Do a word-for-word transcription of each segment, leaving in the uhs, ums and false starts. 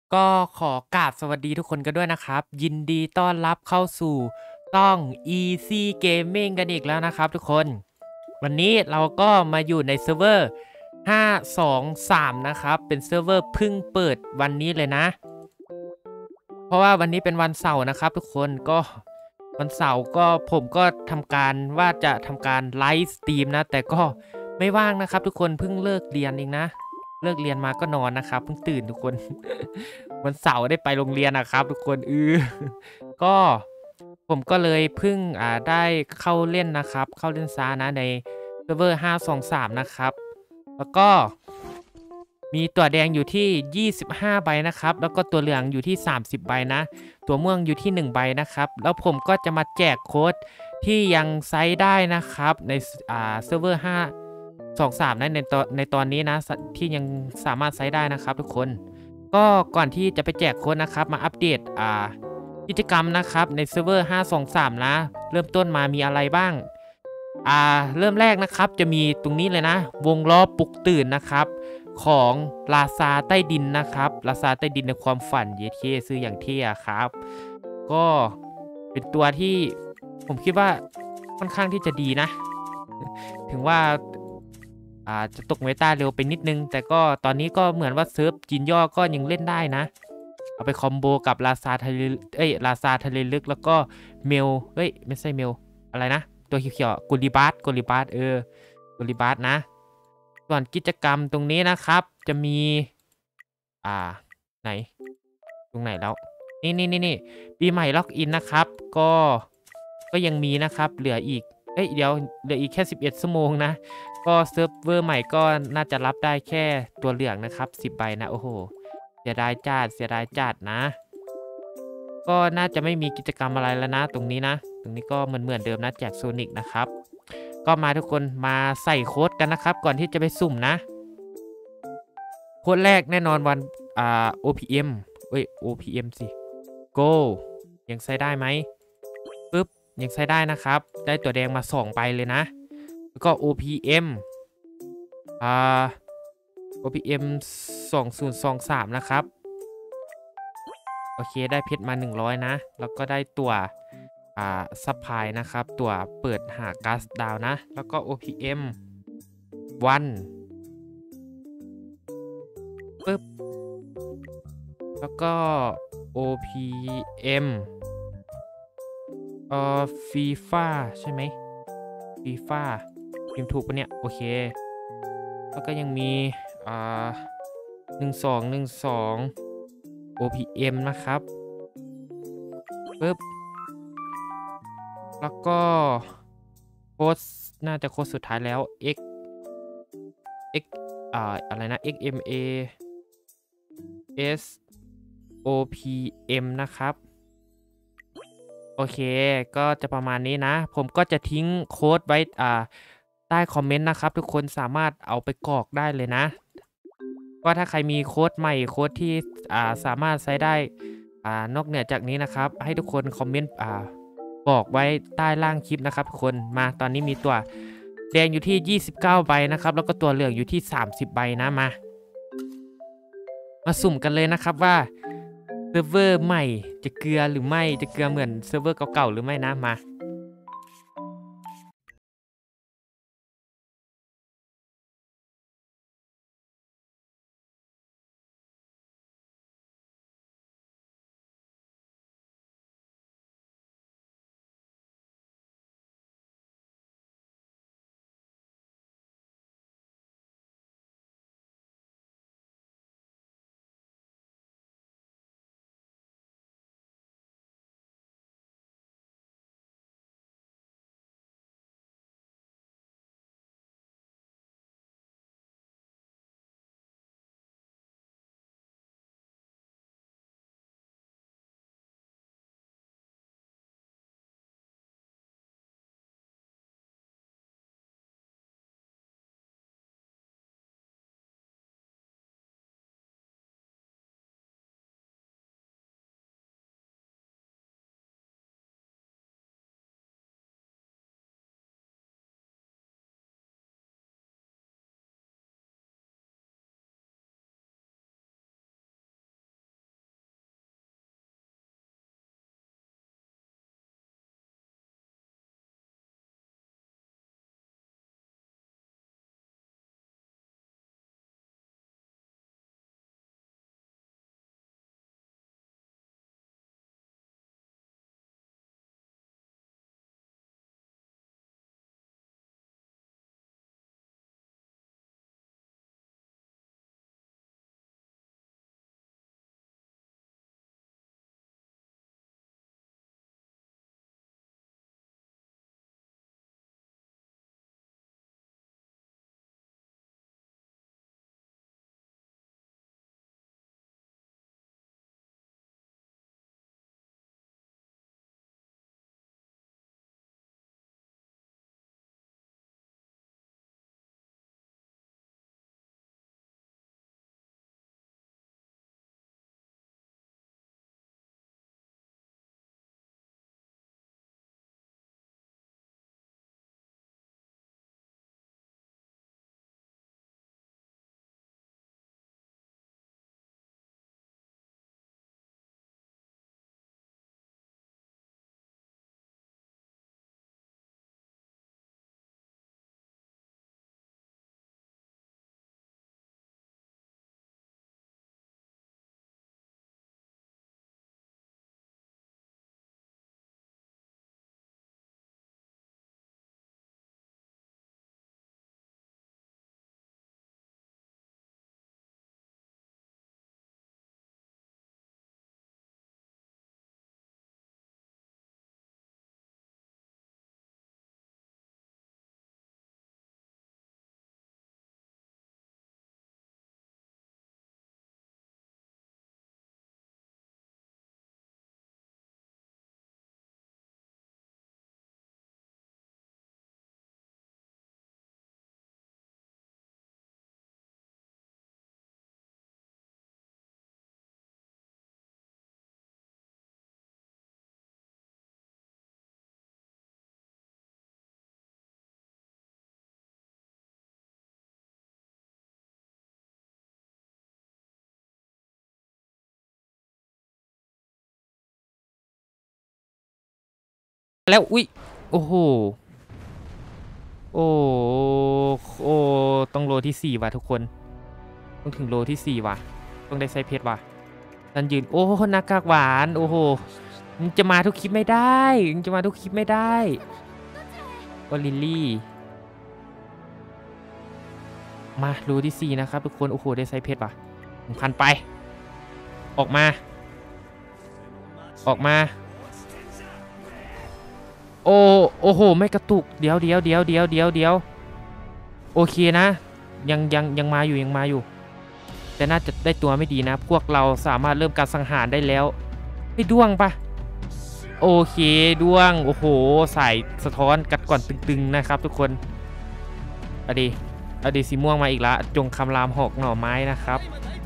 ก็ขอกราบสวัสดีทุกคนกันด้วยนะครับยินดีต้อนรับเข้าสู่ต้อง Easy Gaming กันอีกแล้วนะครับทุกคนวันนี้เราก็มาอยู่ในเซิร์ฟเวอร์ห้า สอง สามนะครับเป็นเซิร์ฟเวอร์เพิ่งเปิดวันนี้เลยนะเพราะว่าวันนี้เป็นวันเสาร์นะครับทุกคนก็วันเสาร์ก็ผมก็ทำการว่าจะทำการไลฟ์สตรีมนะแต่ก็ไม่ว่างนะครับทุกคนเพิ่งเลิกเรียนเองนะเลิกเรียนมาก็นอนนะครับเพิ่งตื่นทุกคน วันเสาร์ได้ไปโรงเรียนนะครับทุกคนอือก็ผมก็เลยเพิ่งอ่าได้เข้าเล่นนะครับเข้าเล่นซานะในเซิร์ฟเวอร์ห้า สอง สามนะครับแล้วก็มีตัวแดงอยู่ที่ยี่สิบห้าใบนะครับแล้วก็ตัวเหลืองอยู่ที่สามสิบใบนะตัวม่วงอยู่ที่หนึ่งใบนะครับแล้วผมก็จะมาแจกโค้ดที่ยังไซส์ได้นะครับในอ่าเซิร์ฟเวอร์ห้า สอง สามนะในตอนในตอนนี้นะที่ยังสามารถไซส์ได้นะครับทุกคน ก็ก่อนที่จะไปแจกโค้ดนะครับมาอัปเดตอ่ากิจกรรมนะครับในเซิร์ฟเวอร์ห้า สอง สามนะเริ่มต้นมามีอะไรบ้างอ่าเริ่มแรกนะครับจะมีตรงนี้เลยนะวงล้อปลุกตื่นนะครับของลาซาใต้ดินนะครับลาซาใต้ดินในความฝันเยเท่ซื้ออย่างเท่ครับก็เป็นตัวที่ผมคิดว่าค่อนข้างที่จะดีนะถึงว่าอ่าจะตกเมตาเร็วไปนิดนึงแต่ก็ตอนนี้ก็เหมือนว่าเซิร์ฟจินย่อก็ยังเล่นได้นะ เอาไปคอมโบกับลาซาทะเลเอ้ยลาซาทะเลลึกแล้วก็เมลเฮ้ยไม่ใช่เมลอะไรนะตัวเขียวๆกุลิบาสกุลิบาสเออกุลิบาสนะส่วนกิจกรรมตรงนี้นะครับจะมีอ่าไหนตรงไหนแล้วนี่นี่นี่นี่ปีใหม่ล็อกอินนะครับก็ก็ยังมีนะครับเหลืออีกเอ้ยเดี๋ยวเหลืออีกแค่สิบเอ็ดชั่วโมงนะก็เซิร์ฟเวอร์ใหม่ก็น่าจะรับได้แค่ตัวเหลืองนะครับสิบใบนะโอ้โห เสียดายจัดเสียดายจัดนะก็น่าจะไม่มีกิจกรรมอะไรแล้วนะตรงนี้นะตรงนี้ก็เหมือนเหมือนเดิมนะแจกโซนิกนะครับก็มาทุกคนมาใส่โค้ดกันนะครับก่อนที่จะไปสุ่มนะโค้ดแรกแน่นอนวันอ่า โอ พี เอ็ม เอ้ย โอ พี เอ็ม สิ Go ยังใช้ได้ไหมปึ๊บยังใช้ได้นะครับได้ตัวแดงมาสองใบเลยนะแล้วก็ โอ พี เอ็ม อ่า โอ พี เอ็ม สองศูนย์สองสามนะครับ โอเคได้เพชรมาหนึ่งร้อยนะแล้วก็ได้ตัวอ่าซัพพลายนะครับตัวเปิดหาก๊าซดาวนะแล้วก็ โอ พี เอ็ม วันปึ๊บแล้วก็ โอ พี เอ็ม เอ่อฟีฟ่าใช่ไหมฟีฟ่าพิมพ์ถูกปะเนี่ยโอเคแล้วก็ยังมีอ่าหนึ่งสองหนึ่งสอง โอ พี เอ็ม นะครับปึ๊บ แล้วก็โค้ดน่าจะโค้ดสุดท้ายแล้ว x x อ่าอะไรนะ เอ็กซ์ เอ็ม เอ s o p m นะครับโอเคก็จะประมาณนี้นะผมก็จะทิ้งโค้ดไว้อ่าใต้คอมเมนต์นะครับทุกคนสามารถเอาไปกรอกได้เลยนะก็ถ้าใครมีโค้ดใหม่โค้ดที่อ่าสามารถใช้ได้อ่านอกเหนือจากนี้นะครับให้ทุกคนคอมเมนต์อ่าบอกไว้ใต้ล่างคลิปนะครับทุกคนมาตอนนี้มีตัวแดงอยู่ที่ยี่สิบเก้าใบนะครับแล้วก็ตัวเหลืองอยู่ที่สามสิบใบนะมามาสุ่มกันเลยนะครับว่าเซิร์ฟเวอร์ใหม่จะเกลือหรือไม่จะเกลือเหมือนเซิร์ฟเวอร์เก่าๆหรือไม่นะมาแล้วอุ้ยโอ้โหโอ้โอ้ต้องโลที่สี่ว่ะทุกคนต้องถึงโลที่สี่ว่ะต้องได้ไซเพชรว่ะตันยืนโอ้หน้ากากหวานโอ้โหมึงจะมาทุกคลิปไม่ได้มึงจะมาทุกคลิปไม่ได้โอลิลลี่มาโลที่สี่นะครับทุกคนโอ้โหได้ไซเพชรว่ะหนึ่งพันไปออกมาออกมาโอ้โอ้โหไม่กระตุกเดี๋ยวเดี๋ยวเดี๋ยวเดี๋ยวเดี๋ยวเดี๋ยวโอเคนะยังยังยังมาอยู่ยังมาอยู่แต่น่าจะได้ตัวไม่ดีนะพวกเราสามารถเริ่มการสังหารได้แล้วไม่ด้วงปะโอเคด้วงโอ้โหใส่สะท้อนกัดก่อนตึงๆนะครับทุกคนอดีอดีสีม่วงมาอีกละจงคำรามหอกหน่อไม้นะครับ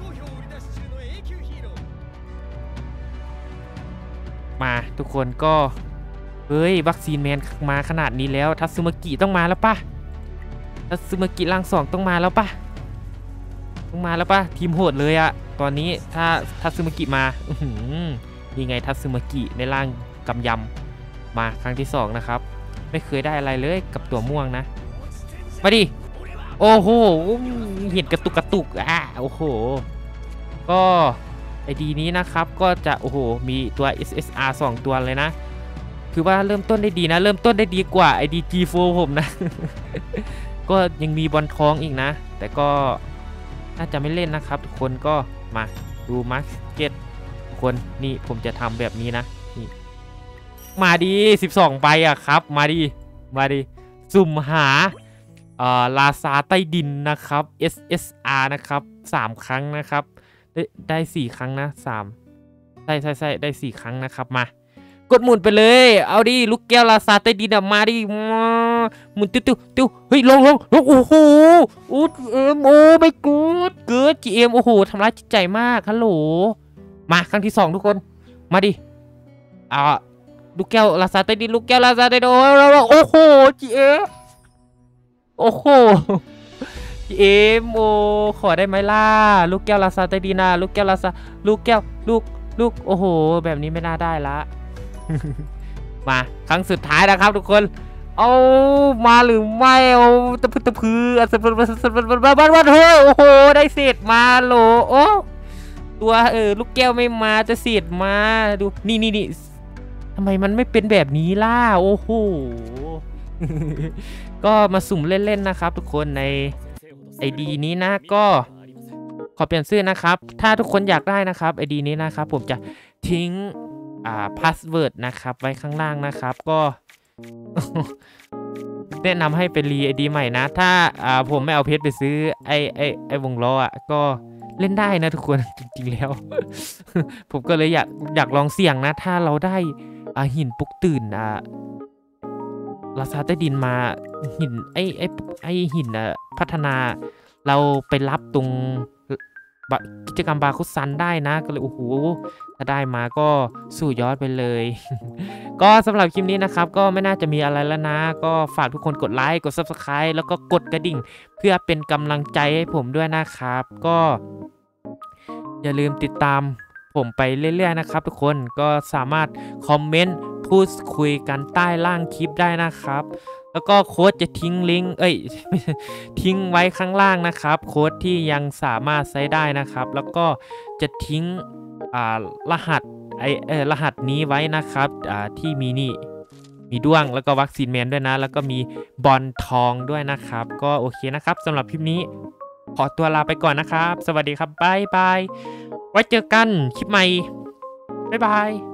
มาทุกคนก็เฮ้ยวัคซีนแมนมาขนาดนี้แล้วทัตสึมากิต้องมาแล้วปะทัตสึมากิร่างสองต้องมาแล้วปะต้องมาแล้วปะทีมโหดเลยอะตอนนี้ถ้าทัตสึมากิมานี่ไงทัตสึมากิในร่างกำยำมาครั้งที่สองนะครับไม่เคยได้อะไรเลยกับตัวม่วงนะมาดิโอ้โหเห็นกระตุกกระตุกอ่ะโอ้โหก็ไอดีนี้นะครับก็จะโอ้โหมีตัว เอส เอส อาร์ สองตัวเลยนะคือว่าเริ่มต้นได้ดีนะเริ่มต้นได้ดีกว่าไอดี จี โฟร์ ผมนะ ก็ยังมีบอลทองอีกนะแต่ก็น่าจะไม่เล่นนะครับทุกคนก็มาดูมาร์เก็ตทุกคนนี่ผมจะทำแบบนี้นะนี่มาดีสิบสองใบอะครับมาดีมาดีสุ่มหาเอ่อลาซาใต้ดินนะครับ เอส เอส อาร์ นะครับสามครั้งนะครับได้ได้สี่ครั้งนะสามใช่ใช่ใช่ได้สี่ครั้งนะครับมากดหมุนไปเลยเอาดิลูกแก้วลาซาใต้ดินมาดิหมุนติ้วติ้วติ้วเฮ้ยลงลงลงโอ้โหอูดเอ็มโอ้ไม่กูดเกิดจีเอ็มโอ้โหทำร้ายจิตใจมากฮัลโหลมาครั้งที่สองทุกคนมาดิอ่าลูกแก้วลาซาใต้ดินลูกแก้วลาซาใต้ดินโอ้โหจีเอ็มโอ้โหจีเอ็มโอขอได้ไหมล่ะลูกแก้วลาซาใต้ดินนะลูกแก้วลาซาลูกแก้วลูกลูกโอ้โหแบบนี้ไม่น่าได้ละมาครั้งสุดท้ายนะครับทุกคนเอามาหรือไม่เอาตะพื้นตะพื้นสับสับสับสับสับบ้านบ้านเฮ้ยโอ้โหได้เศษมาโหลโอ้ตัวเออลูกแก้วไม่มาจะเศษมาดูนี่นี่นี่ทำไมมันไม่เป็นแบบนี้ล่ะโอ้โห ก็มาสุ่มเล่นๆนะครับทุกคนในไอดีนี้นะก็ขอเปลี่ยนชื่อนะครับถ้าทุกคนอยากได้นะครับไอดีนี้นะครับผมจะทิ้งอ่าพาสเวิร์ดนะครับไว้ข้างล่างนะครับก็ แนะนำให้ไปรีไอดีใหม่นะถ้าอ่าผมไม่เอาเพชรไปซื้อไอไอไอวงล้ออ่ะก็เล่นได้นะทุกคน จริงๆแล้ว ผมก็เลยอยากอยากลองเสี่ยงนะถ้าเราได้อ่าหินปลุกตื่นอ่าลาซาใต้ดินมาหินไอไอไอหินอ่ะพัฒนาเราไปรับตรงกิจกรรมบาคุซันได้นะก็เลยโอ้โหถ้าได้มาก็สู้ยอดไปเลย ก็สำหรับคลิปนี้นะครับก็ไม่น่าจะมีอะไรแล้วนะก็ฝากทุกคนกดไลค์กด ซับสไครบ์ แล้วก็กดกระดิ่งเพื่อเป็นกำลังใจให้ผมด้วยนะครับก็อย่าลืมติดตามผมไปเรื่อยๆนะครับทุกคนก็สามารถคอมเมนต์พูดคุยกันใต้ล่างคลิปได้นะครับแล้วก็โค้ดจะทิ้งลิงก์เอ้ย ทิ้งไว้ข้างล่างนะครับโค้ดที่ยังสามารถใช้ได้นะครับแล้วก็จะทิ้งอ่ารหัสไอเออรหัสนี้ไว้นะครับอ่าที่มีนี่มีด้วงแล้วก็วัคซีนแมนด้วยนะแล้วก็มีบอลทองด้วยนะครับก็โอเคนะครับสำหรับคลิปนี้ขอตัวลาไปก่อนนะครับสวัสดีครับบ๊ายบายไว้เจอกันคลิปใหม่บ๊ายบาย